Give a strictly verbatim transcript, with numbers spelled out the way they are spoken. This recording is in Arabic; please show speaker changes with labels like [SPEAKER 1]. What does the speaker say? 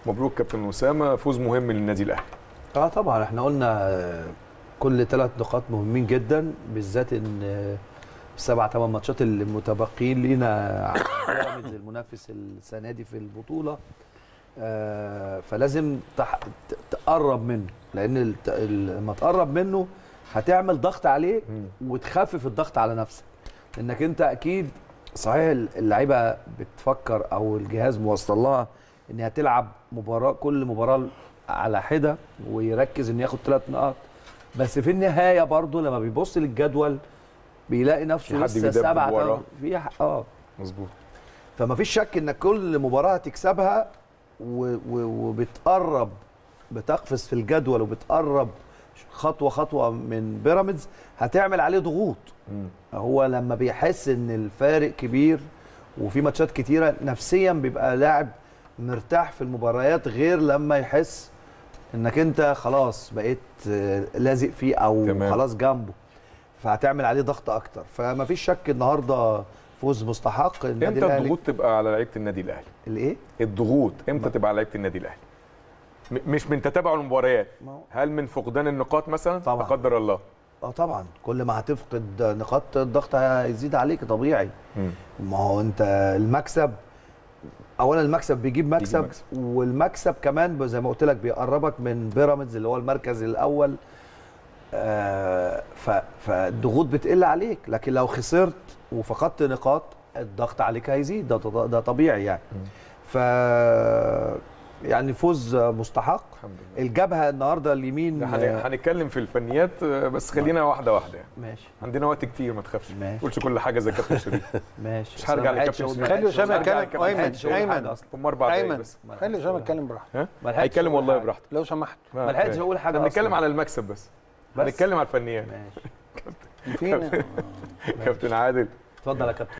[SPEAKER 1] مبروك كابتن اسامه، فوز مهم للنادي الاهلي.
[SPEAKER 2] اه طبعا احنا قلنا كل ثلاث نقاط مهمين جدا، بالذات ان السبع ثمان ماتشات اللي متبقيين لينا على بيراميدز المنافس السنه دي في البطوله. آه فلازم تح... تقرب منه، لان لما تقرب منه هتعمل ضغط عليه وتخفف الضغط على نفسك، لانك انت اكيد صحيح اللعيبه بتفكر او الجهاز موصل لها ان هتلعب مباراه كل مباراه على حده ويركز انه ياخد ثلاث نقاط، بس في النهايه برضه لما بيبص للجدول بيلاقي نفسه لسه سبعه في اه
[SPEAKER 1] مظبوط.
[SPEAKER 2] فما فيش شك انك كل مباراه تكسبها وبتقرب، بتقفز في الجدول وبتقرب خطوه خطوه من بيراميدز، هتعمل عليه ضغوط. م. هو لما بيحس ان الفارق كبير وفي ماتشات كتيره نفسيا بيبقى لاعب مرتاح في المباريات، غير لما يحس انك انت خلاص بقيت لازق فيه او تمام. خلاص جنبه، فهتعمل عليه ضغط اكتر. فما فيش شك النهارده فوز مستحق النادي
[SPEAKER 1] الاهلي. امتى الضغوط تبقى على لعيبه النادي الاهلي؟
[SPEAKER 2] الايه؟
[SPEAKER 1] الضغوط امتى تبقى على لعيبه النادي الاهلي؟ مش من تتابع المباريات، هل من فقدان النقاط مثلا؟ طبعا لا قدر الله.
[SPEAKER 2] اه طبعا كل ما هتفقد نقاط الضغط هيزيد عليك طبيعي. م. ما هو انت المكسب اولا المكسب بيجيب مكسب, بيجيب مكسب. والمكسب كمان زي ما قلت لك بيقربك من بيراميدز اللي هو المركز الاول. آه فالضغوط بتقل عليك، لكن لو خسرت وفقدت نقاط الضغط عليك هيزيد، ده ده طبيعي يعني. م. ف يعني فوز مستحق. الجبهه النهارده اليمين
[SPEAKER 1] هنتكلم في الفنيات، بس خلينا واحده واحده يعني.
[SPEAKER 2] ماشي.
[SPEAKER 1] عندنا وقت كتير ما تخافش. ما تقولش كل حاجه زي كابتن شريف.
[SPEAKER 2] ماشي.
[SPEAKER 1] مش هرجع لكابتن شريف.
[SPEAKER 3] خلي اسامه يتكلم. ايمن ايمن
[SPEAKER 1] هم اربع دقايق بس.
[SPEAKER 3] خلي اسامه يتكلم براحته.
[SPEAKER 1] هيتكلم والله براحته
[SPEAKER 3] لو سمحت.
[SPEAKER 2] ما لحقتش اقول حاجه.
[SPEAKER 1] هنتكلم على المكسب بس. هنتكلم على الفنيات.
[SPEAKER 2] ماشي.
[SPEAKER 1] كابتن كابتن عادل
[SPEAKER 2] اتفضل يا كابتن.